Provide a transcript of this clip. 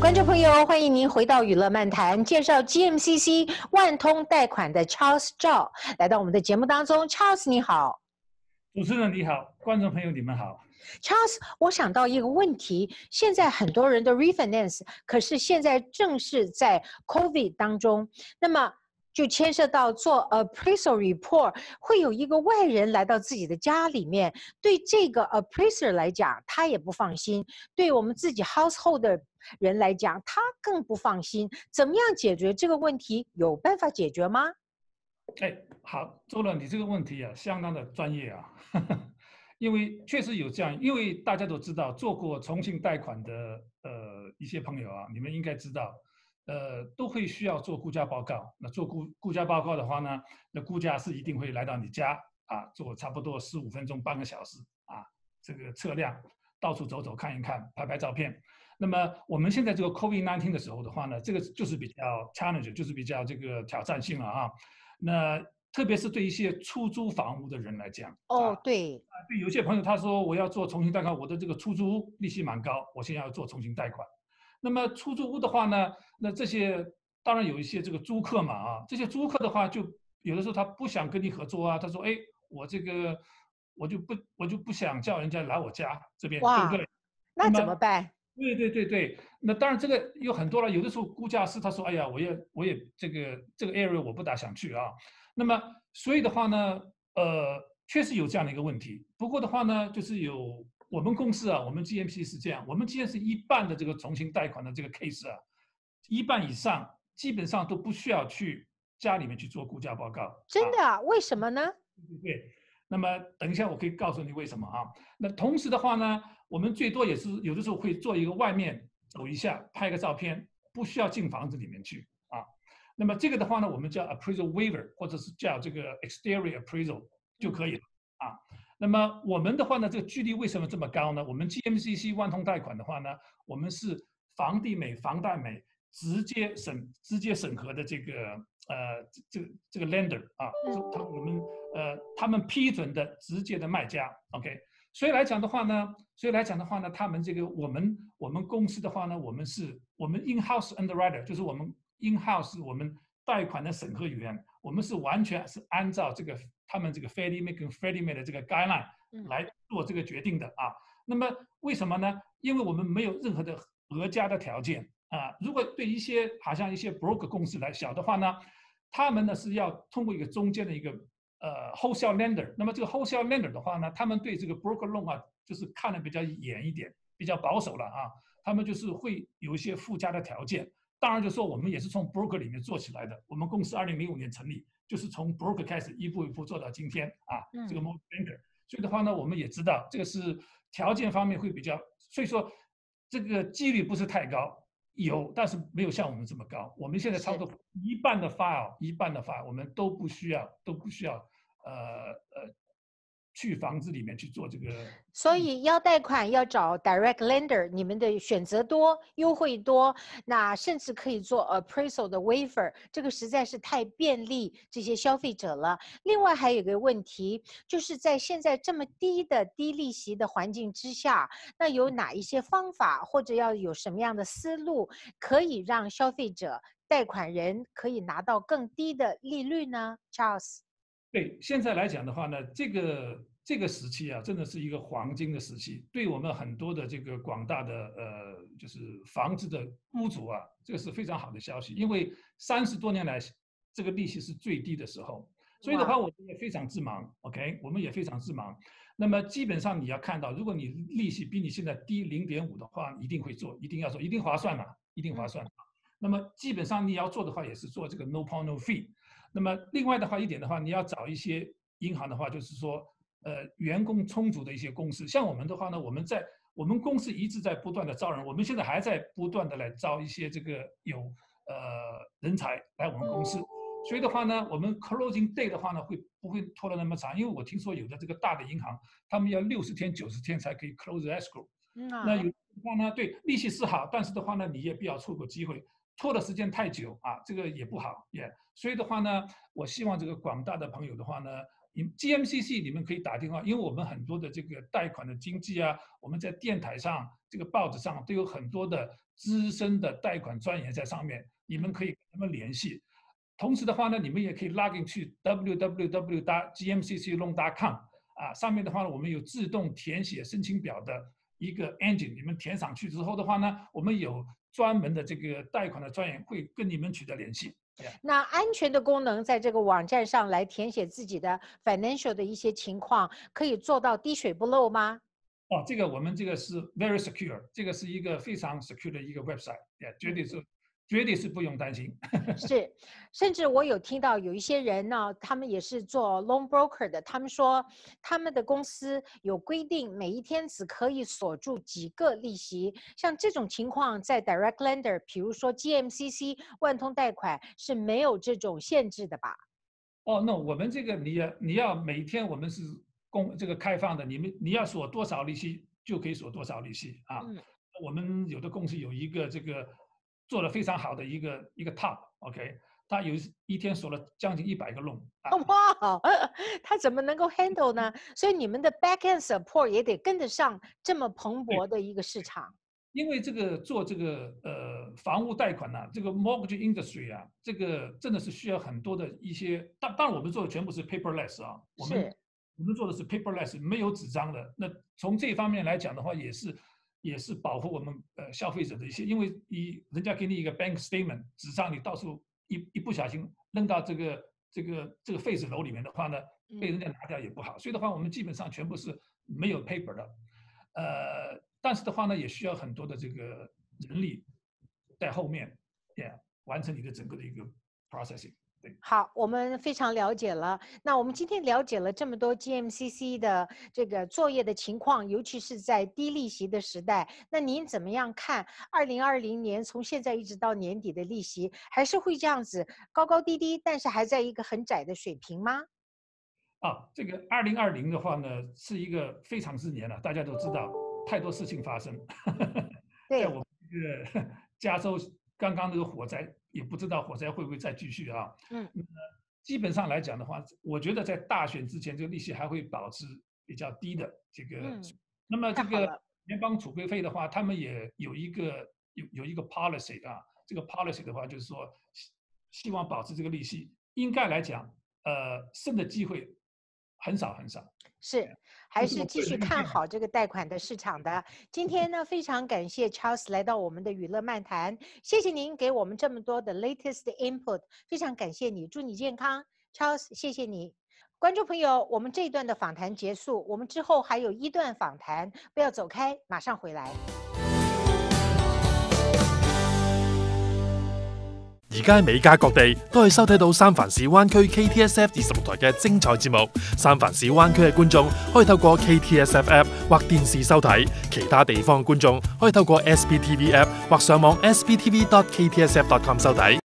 观众朋友，欢迎您回到娱乐漫谈，介绍 GMCC 万通贷款的 Charles Zhao 来到我们的节目当中。Charles 你好。 主持人你好，观众朋友你们好。 Charles，我想到一个问题，现在很多人的 refinance， 可是现在正是在 COVID 当中，那么就牵涉到做 appraisal report， 会有一个外人来到自己的家里面，对这个 appraiser 来讲，他也不放心；对我们自己 household 的人来讲，他更不放心。怎么样解决这个问题？有办法解决吗？ 好，周乐，你这个问题啊，相当的专业啊，因为确实有这样，因为大家都知道，做过重新贷款的一些朋友啊，你们应该知道，都会需要做估价报告。那做估价报告的话呢，那估价师一定会来到你家啊，做差不多15分钟、半个小时啊，这个测量，到处走走看一看，拍拍照片。那么我们现在这个 COVID-19 的时候的话呢，这个就是比较 challenge， 就是比较这个挑战性了啊。那特别是对一些出租房屋的人来讲， 对， 对有些朋友他说我要做重新贷款，我的这个出租屋利息蛮高，我现在要做重新贷款。那么出租屋的话呢，那这些当然有一些这个租客嘛啊，这些租客的话就有的时候他不想跟你合作啊，他说我这个我就不想叫人家来我家这边，对不对？ 那怎么办？ 对，那当然这个有很多了。有的时候估价师他说，哎呀，我也这个 area 我不大想去啊。那么所以的话呢，确实有这样的一个问题。不过的话呢，就是有我们公司啊，我们 GMC 是这样，我们 GMC 一半的这个重新贷款的这个 case 啊，一半以上基本上都不需要去家里面去做估价报告。 真的啊？为什么呢？ 对。那么等一下我可以告诉你为什么啊。那同时的话呢，我们最多也是有的时候会做一个外面走一下，拍个照片，不需要进房子里面去啊。那么这个的话呢，我们叫 appraisal waiver， 或者是叫这个 exterior appraisal 就可以了啊。那么我们的话呢，这个距离为什么这么高呢？我们 GMCC 万通贷款的话呢，我们是房地美、房贷美直接审核的这个这个 lender 啊，他们批准的直接的卖家 ，OK。所以来讲的话呢，他们这个我们公司的话呢，我们 in-house underwriter， 就是我们 in-house 我们贷款的审核员，我们是完全是按照这个他们这个 Fannie Mae 跟 Freddie Mae 的这个 guideline 来做这个决定的啊。那么为什么呢？因为我们没有任何的额家的条件啊。如果对好像一些 broker 公司来小的话呢，他们呢是要通过一个中间的一个wholesale lender。那么这个 wholesale lender 的话呢，他们对这个 broker loan 啊，就是看得比较严一点，比较保守了啊。他们就是会有一些附加的条件。当然，就说我们也是从 broker 里面做起来的。我们公司2005年成立，就是从 broker 开始，一步一步做到今天啊。这个 mortgage banker。所以的话呢，我们也知道这个是条件方面会比较，所以说这个几率不是太高。有，但是没有像我们这么高。我们现在差不多一半的 file，我们都不需要去房子里面去做这个。 所以要贷款要找 direct lender， 你们的选择多，优惠多，那甚至可以做 appraisal 的 waiver， 这个实在是太便利这些消费者了。另外还有一个问题，就是在现在这么低利息的环境之下，那有哪一些方法或者要有什么样的思路，可以让消费者贷款人可以拿到更低的利率呢 ？Charles。 对，现在来讲的话呢，这个时期啊，真的是一个黄金的时期，对我们很多的这个广大的就是房子的屋主啊，这个是非常好的消息，因为30多年来这个利息是最低的时候，所以的话我们也非常自忙 ，OK， 我们也非常自忙。那么基本上你要看到，如果你利息比你现在低0.5的话，一定会做，一定要做，一定划算嘛，一定划算。那么基本上你要做的话，也是做这个 no point no fee。那么另外的话一点的话，你要找一些银行的话，就是说，员工充足的一些公司。像我们的话呢，我们公司一直在不断的招人，我们现在还在不断的来招一些这个人才来我们公司。所以的话呢，我们 closing day 的话呢，不会拖得那么长？因为我听说有的这个大的银行，他们要60天、90天才可以 close escrow。那有的话呢，对利息是好，但是的话呢，你也不要错过机会。拖的时间太久啊，这个也不好，也。所以的话呢，我希望这个广大的朋友的话呢， GMCC 你们可以打电话，因为我们很多的这个贷款的经纪啊，我们在电台上、这个报纸上都有很多的资深的贷款专员在上面，你们可以跟他们联系。同时的话呢，你们也可以 login 去 www.gmccloan.com 啊，上面的话呢，我们有自动填写申请表的一个 engine， 你们填上去之后的话呢，我们有专门的这个贷款的专员会跟你们取得联系。 那安全的功能在这个网站上来填写自己的 financial 的一些情况，可以做到滴水不漏吗？ 哦，这个我们这个是 very secure， 这个是一个非常 secure 的一个 website， 绝对是不用担心。 是，甚至我有听到有一些人呢，他们也是做 loan broker 的，他们说他们的公司有规定，每一天只可以锁住几个利息。像这种情况，在 direct lender， 比如说 GMCC 万通贷款是没有这种限制的吧？ 哦，那我们这个你要每天我们是这个开放的，你要锁多少利息就可以锁多少利息啊。我们有的公司有一个这个做得非常好的一个 top，OK， 他有一天锁了将近100个 loan。 哇，他怎么能够 handle 呢？所以你们的 back end support 也得跟得上这么蓬勃的一个市场。 因为这个做这个房屋贷款这个 mortgage industry 这个真的是需要很多的一些，当然我们做的全部是 paperless 我们做的是 paperless， 没有纸张的。那从这方面来讲的话，也是保护我们消费者的一些，因为人家给你一个 bank statement， 纸张你到处一不小心扔到这个废纸篓里面的话呢，被人家拿掉也不好。所以的话，我们基本上全部是没有 paper 的，但是的话呢，也需要很多的这个人力在后面，完成你的整个的一个 processing。 好，我们非常了解了。那我们今天了解了这么多 GMCC 的这个作业的情况，尤其是在低利息的时代，那您怎么样看2020年从现在一直到年底的利息，还是会这样子高高低低，但是还在一个很窄的水平吗？ 这个2020的话呢，是一个非常之年了，大家都知道太多事情发生。 对， 在我们这个加州刚刚那个火灾，也不知道火灾会不会再继续啊。基本上来讲的话，我觉得在大选之前，这个利息还会保持比较低的这个。那么这个联邦储备费的话，他们也有一个 policy 这个 policy 的话，就是说希望保持这个利息。应该来讲，升的机会很少很少。 是，还是继续看好这个贷款的市场的。今天呢，非常感谢 Charles 来到我们的娱乐漫谈，谢谢您给我们这么多的 latest input， 非常感谢你，祝你健康 ，Charles， 谢谢你。观众朋友，我们这一段的访谈结束，我们之後還有1段訪談，不要走開，馬上回來。 而家喺美加各地都可以收睇到三藩市灣區 KTSF 26台嘅精彩節目。三藩市灣區嘅觀眾可以透過 KTSF App 或電視收睇，其他地方嘅觀眾可以透過 SBTV App 或上網 sbtv.ktsf.com 收睇。